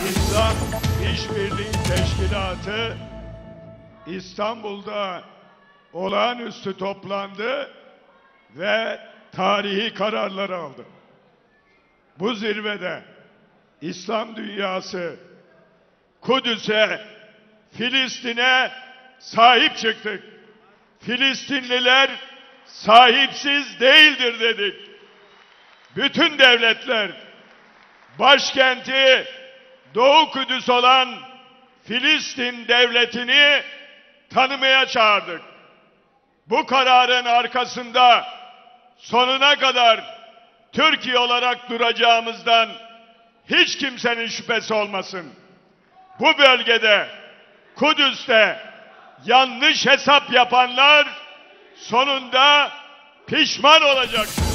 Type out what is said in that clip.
İslam İşbirliği Teşkilatı İstanbul'da olağanüstü toplandı ve tarihi kararlar aldı. Bu zirvede İslam dünyası Kudüs'e, Filistin'e sahip çıktık. Filistinliler sahipsiz değildir dedik. Bütün devletler başkenti Doğu Kudüs olan Filistin devletini tanımaya çağırdık. Bu kararın arkasında sonuna kadar Türkiye olarak duracağımızdan hiç kimsenin şüphesi olmasın. Bu bölgede, Kudüs'te yanlış hesap yapanlar sonunda pişman olacak.